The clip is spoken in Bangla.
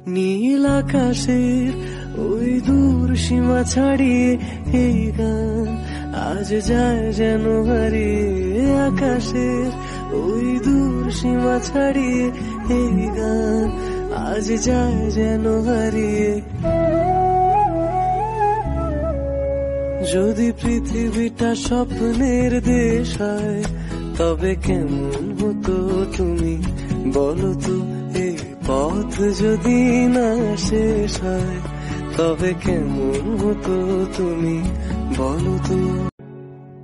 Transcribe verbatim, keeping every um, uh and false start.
নীল আকাশের ওই দূর সীমা ছাড়িয়ে এই গান আজ যায় যেন হারিয়ে। আকাশের ওই দূর সীমা ছাড়িয়ে এই গান আজ যায় যেন হারিয়ে। যদি পৃথিবীটা স্বপ্নের দেশ হয় তবে কেমন হতো তুমি বলো তো। এই পথ যদি না শেষ হয় তবে কেমন হতো তুমি বলো তো।